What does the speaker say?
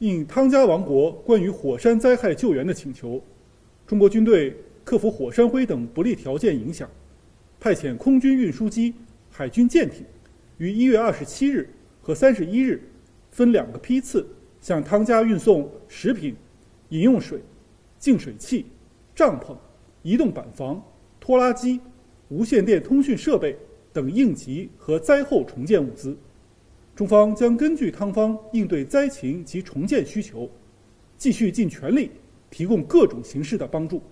应汤加王国关于火山灾害救援的请求，中国军队克服火山灰等不利条件影响，派遣空军运输机、海军舰艇于1月27日和31日分2个批次向汤加运送食品、饮用水、净水器、帐篷、移动板房、拖拉机、无线电通讯设备等应急和灾后重建物资。中方将根据汤方应对灾情及重建需求，继续尽全力提供各种形式的帮助。